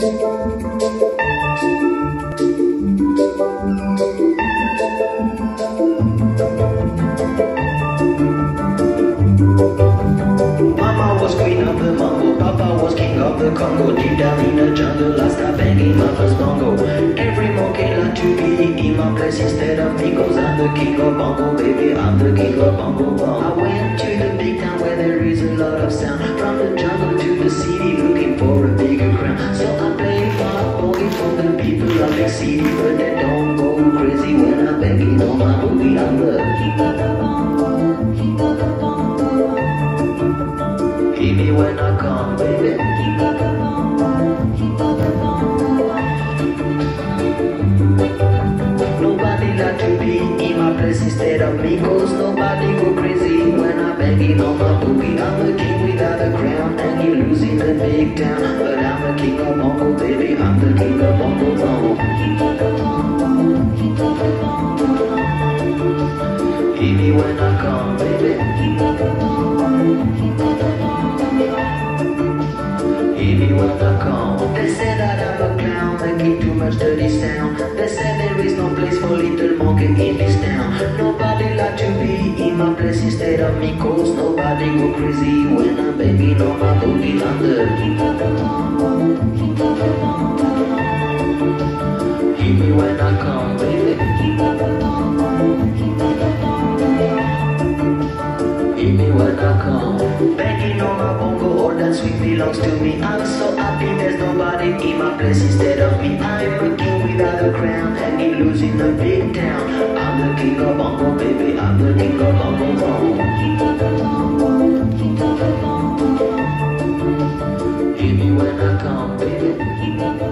Mama was queen of the mambo, Papa was king of the Congo. Deep down in the jungle, I started banging my first bongo. Every monkey like to be in my place instead of me, 'cause I'm the king of bongo, baby, I'm the king of bongo bong. I went to the big town where there is a lot of sound, from the jungle to the city, looking for a bigger crown. So I play my boogie for the people of the city, but they don't go crazy when I'm banging on my boogie. I'm the king of the bongo, king of the bongo. Hear me when I come, baby. King of the bongo, king of the bongo. Nobody like to be in my place instead of me, 'cause nobody go crazy when I'm banging on my boogie. I'm the king without a crown, and you losing the big town, but I'm the king of bongo, baby. I'm the king of bongo bong. King of the bongo, king of the bongo. Hear me when I come, baby. King of the bongo, king of the bongo. Hear me when I come. They say that I'm a clown, making too much dirty sound. They say there is no place for little monkey in this town. Nobody like to be in my place instead of me, 'cause nobody go crazy when I'm banging on my boogie. I'm the king of the bongo, king of the bongo. Hear me when I come, baby. King of the bongo, king of the bongo. Hear me when I come. Banging on my bongo, all that sweet belongs to me. I'm so happy there's nobody in my place instead of me. I'm a king without a crown, and he losing the big town. I'm the king of bongo, baby. I'm the king of bongo bong. King of the bongo, king of the bongo. Hear me when I come, baby. King of the